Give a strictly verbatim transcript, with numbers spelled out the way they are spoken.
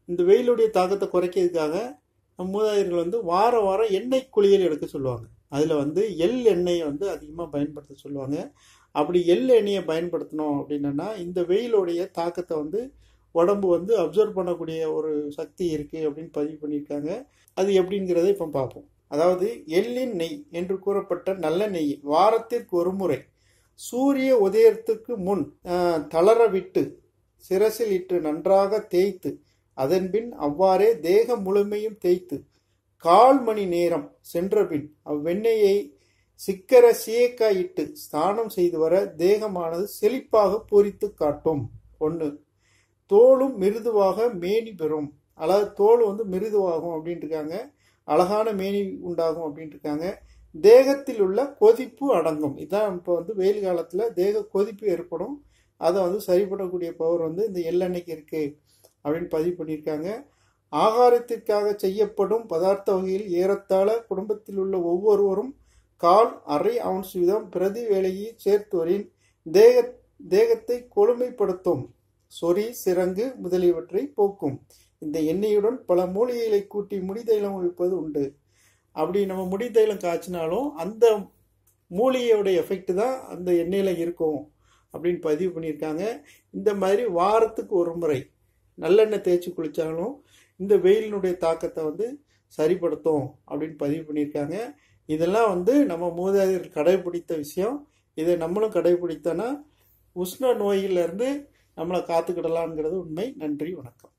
இந்த வெயிலுடைய தாக்கத்தை குறைக்கிறதுக்காக நம்ம மூதாதையர்கள் வந்து வார வாரம் எண்ணெய் குளியல் எடுக்க சொல்லுவாங்க. அதில் வந்து எள் எண்ணெயை வந்து அதிகமாக பயன்படுத்த சொல்லுவாங்க. அப்படி எள் எண்ணெயை பயன்படுத்தணும் அப்படின்னா இந்த வெயிலுடைய தாக்கத்தை வந்து உடம்பு வந்து அப்சர்வ் பண்ணக்கூடிய ஒரு சக்தி இருக்குது அப்படின்னு பதிவு பண்ணியிருக்காங்க. அது எப்படிங்கிறத இப்போ பார்ப்போம். அதாவது எள்ளின் நெய் என்று கூறப்பட்ட நல்ல நெய் வாரத்திற்கு ஒரு முறை சூரிய உதயத்துக்கு முன் தளர விட்டு சிரசில் இட்டு நன்றாக தேய்த்து அதன்பின் அவ்வாறே தேகம் முழுமையும் தேய்த்து கால் மணி நேரம் சென்ற பின் அவ்வெண்ணெயை சிக்கர சீயக்காய் இட்டு ஸ்நானம் செய்து வர தேகமானது செழிப்பாக பூரித்து காட்டும். ஒன்று, தோலும் மிருதுவாக மேனி பெறும். அதாவது தோல் வந்து மிருதுவாகும் அப்படின்ட்டு இருக்காங்க. அழகான மேனி உண்டாகும் அப்படின்ட்டு இருக்காங்க. தேகத்தில் உள்ள கொதிப்பு அடங்கும். இதான் இப்போ வந்து வெயில் காலத்தில் தேக கொதிப்பு ஏற்படும். அதை வந்து சரிபடக்கூடிய பவர் வந்து இந்த எள்ளெண்ணெய்க்கு இருக்கு அப்படின்னு பதிவு பண்ணியிருக்காங்க. ஆகாரத்திற்காக செய்யப்படும் பதார்த்த வகையில் ஏறத்தாழ குடும்பத்தில் உள்ள ஒவ்வொருவரும் கால் அரை அவுன்ஸ் வீதம் பிரதி வேளையை சேர்த்துவரின் தேக தேகத்தை கொழுமைப்படுத்தும், சொறி சிரங்கு முதலியவற்றை போக்கும். இந்த எண்ணெயுடன் பல மூலிகைகளை கூட்டி முடிதைலம் வைப்பது உண்டு. அப்படி நம்ம முடிதைலம் காய்ச்சினாலும் அந்த மூலிகையோட எஃபெக்ட் தான் அந்த எண்ணெயில் இருக்கும் அப்படின்னு பதிவு பண்ணியிருக்காங்க. இந்த மாதிரி வாரத்துக்கு ஒரு முறை நல்லெண்ணெய் தேய்ச்சி குளித்தாலும் இந்த வெயிலினுடைய தாக்கத்தை வந்து சரிப்படுத்தும் அப்படின்னு பதிவு பண்ணியிருக்காங்க. இதெல்லாம் வந்து நம்ம மூதாதையர்கள் கடைபிடித்த விஷயம். இதை நம்மளும் கடைபிடித்தோன்னா உஷ்ண நோயிலிருந்து நம்மளை காத்துக்கிடலாம்ங்கிறது உண்மை. நன்றி, வணக்கம்.